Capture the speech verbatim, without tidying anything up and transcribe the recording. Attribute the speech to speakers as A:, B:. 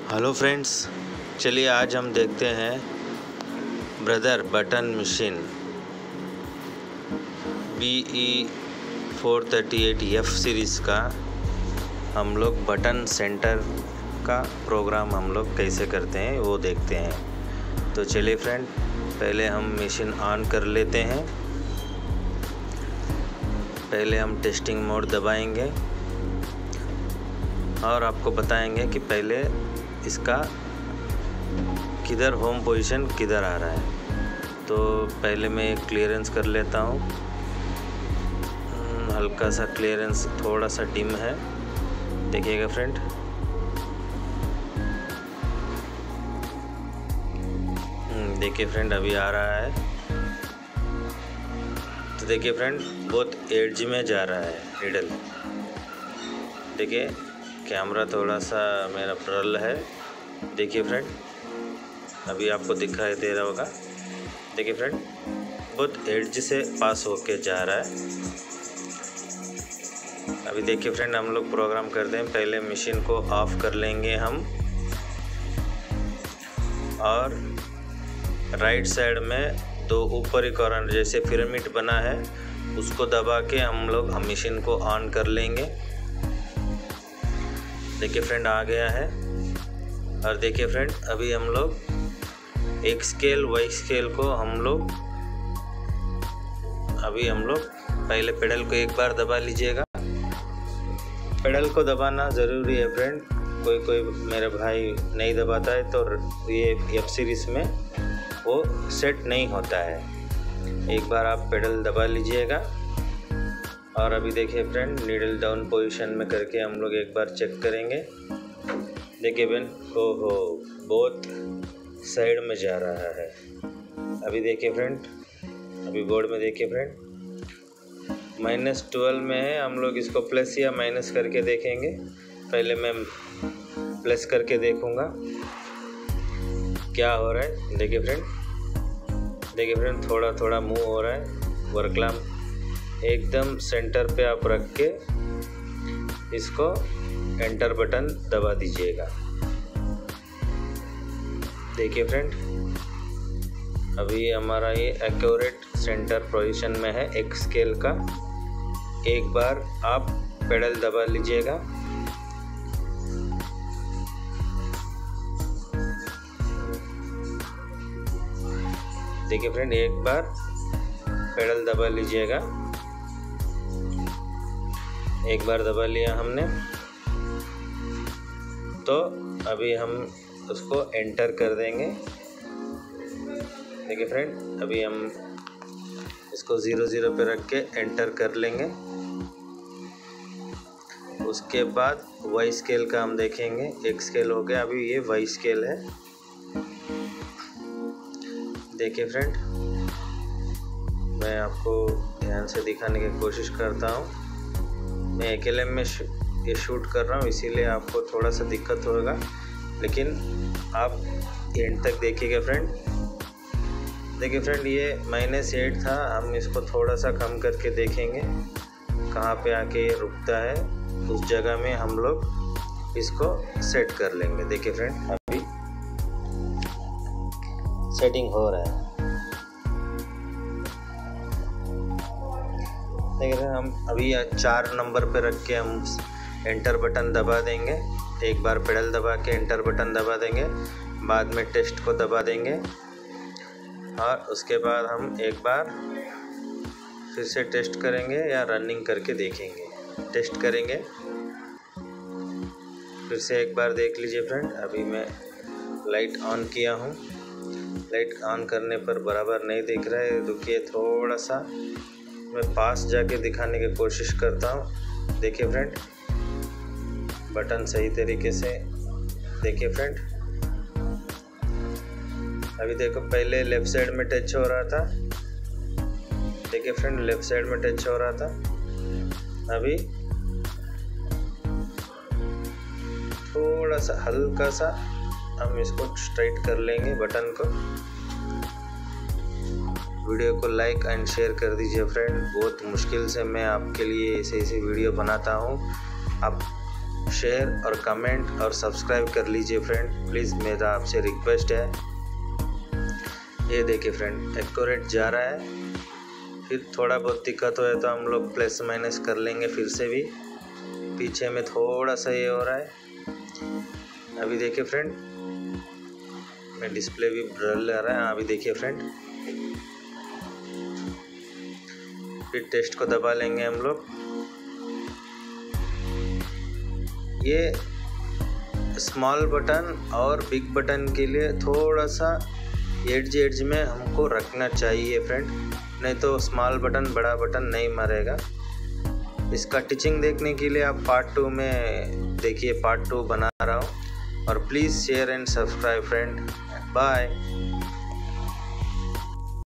A: Hello friends, चलिए आज हम देखते हैं Brother button machine B E four thirty eight F series का हम लोग बटन सेंटर का प्रोग्राम हम लोग कैसे करते हैं वो देखते हैं। तो चलिए फ्रेंड, पहले हम मशीन ऑन कर लेते हैं। पहले हम टेस्टिंग मोड दबाएंगे और आपको बताएंगे कि पहले इसका किधर होम पोजीशन किधर आ रहा है। तो पहले मैं क्लियरेंस कर लेता हूँ। हल्का सा क्लियरेंस थोड़ा सा डिम है, देखिएगा फ्रेंड। देखिए फ्रेंड, अभी आ रहा है। तो देखिए फ्रेंड, बहुत एड्ज में जा रहा है नीडल। देखिए कैमरा थोड़ा सा मेरा प्रल है। देखिए फ्रेंड, अभी आपको दिखाई दे रहा होगा। देखिए फ्रेंड, बहुत एड्ज से पास होके जा रहा है। अभी देखिए फ्रेंड, हम लोग प्रोग्राम करते हैं। पहले मशीन को ऑफ कर लेंगे हम, और राइट साइड में दो ऊपरी कॉर्नर जैसे पिरामिड बना है उसको दबा के हम लोग मशीन को ऑन कर लेंगे। देखिए फ्रेंड, आ गया है। और देखिए फ्रेंड, अभी हम लोग एक स्केल वाई स्केल को हम लोग अभी हम लोग पहले पेडल को एक बार दबा लीजिएगा। पेडल को दबाना ज़रूरी है फ्रेंड। कोई कोई मेरे भाई नहीं दबाता है तो ये एफ सीरीज में वो सेट नहीं होता है। एक बार आप पेडल दबा लीजिएगा। और अभी देखिए फ्रेंड, नीडल डाउन पोजीशन में करके हम लोग एक बार चेक करेंगे। देखिए फ्रेंड, ओहो बहुत साइड में जा रहा है। अभी देखिए फ्रेंड, अभी बोर्ड में देखिए फ्रेंड माइनस ट्वेल्व में है। हम लोग इसको प्लस या माइनस करके देखेंगे। पहले मैं प्लस करके देखूंगा क्या हो रहा है। देखिए फ्रेंड, देखिए फ्रेंड थोड़ा थोड़ा मूव हो रहा है। वर्क लैंप एकदम सेंटर पे आप रख के इसको एंटर बटन दबा दीजिएगा। देखिए फ्रेंड, अभी हमारा ये एक्यूरेट सेंटर पोजीशन में है एक स्केल का। एक बार आप पेडल दबा लीजिएगा। देखिए फ्रेंड, एक बार पेडल दबा लीजिएगा। एक बार दबा लिया हमने, तो अभी हम उसको एंटर कर देंगे। देखिए फ्रेंड, अभी हम इसको ज़ीरो ज़ीरो पे रख के एंटर कर लेंगे। उसके बाद वाई स्केल का हम देखेंगे। एक स्केल हो गया, अभी ये वाई स्केल है। देखिए फ्रेंड, मैं आपको ध्यान से दिखाने की कोशिश करता हूँ। मैं अकेले में ये शूट कर रहा हूँ, इसीलिए आपको थोड़ा सा दिक्कत होगा, लेकिन आप एंड तक देखिएगा फ्रेंड। देखिए फ्रेंड, ये माइनस एट था। हम इसको थोड़ा सा कम करके देखेंगे कहाँ पे आके ये रुकता है। उस जगह में हम लोग इसको सेट कर लेंगे। देखिए फ्रेंड, अभी सेटिंग हो रहा है। देखिए हम अभी चार नंबर पे रख के हम एंटर बटन दबा देंगे। एक बार पेडल दबा के एंटर बटन दबा देंगे, बाद में टेस्ट को दबा देंगे, और उसके बाद हम एक बार फिर से टेस्ट करेंगे या रनिंग करके देखेंगे। टेस्ट करेंगे, फिर से एक बार देख लीजिए फ्रेंड। अभी मैं लाइट ऑन किया हूँ। लाइट ऑन करने पर बराबर नहीं दिख रहा है। रुकिए, थोड़ा सा मैं पास जाके दिखाने की कोशिश करता हूँ। देखिए फ्रेंड, बटन सही तरीके से देखिए फ्रेंड। अभी देखो, पहले लेफ्ट साइड में टच हो रहा था। देखिए फ्रेंड, लेफ्ट साइड में टच हो रहा था। अभी थोड़ा सा हल्का सा हम इसको स्ट्राइट कर लेंगे बटन को। वीडियो को लाइक एंड शेयर कर दीजिए फ्रेंड। बहुत मुश्किल से मैं आपके लिए ऐसे ऐसे वीडियो बनाता हूँ। आप शेयर और कमेंट और सब्सक्राइब कर लीजिए फ्रेंड, प्लीज़ मेरा आपसे रिक्वेस्ट है। ये देखिए फ्रेंड, एक्यूरेट जा रहा है। फिर थोड़ा बहुत दिक्कत हो तो हम लोग प्लस माइनस कर लेंगे फिर से भी। पीछे में थोड़ा सा ये हो रहा है। अभी देखिए फ्रेंड, मैं डिस्प्ले भी ब्लर ले रहा है। अभी देखिए फ्रेंड, फिर टेस्ट को दबा लेंगे हम लोग। ये स्मॉल बटन और बिग बटन के लिए थोड़ा सा एड्ज एड्ज में हमको रखना चाहिए फ्रेंड, नहीं तो स्मॉल बटन बड़ा बटन नहीं मरेगा। इसका टीचिंग देखने के लिए आप पार्ट टू में देखिए, पार्ट टू बना रहा हूँ। और please share and subscribe friend. Bye.